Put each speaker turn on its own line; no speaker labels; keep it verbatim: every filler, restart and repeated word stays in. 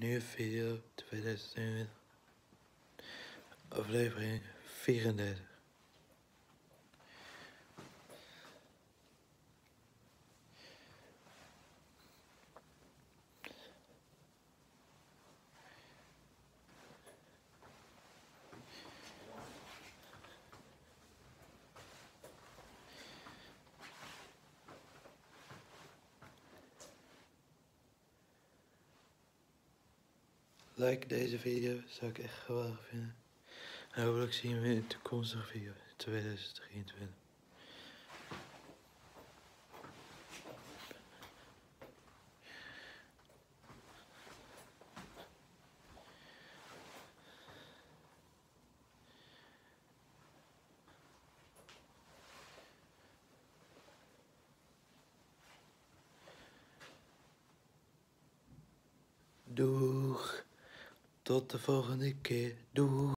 Nieuwe video tweeduizend eenentwintig, aflevering vierendertig. Like deze video, zou ik echt geweldig vinden. En hopelijk zien we in een toekomstige video in tweeduizend drieëntwintig. Doeg, tot de volgende keer, doeg.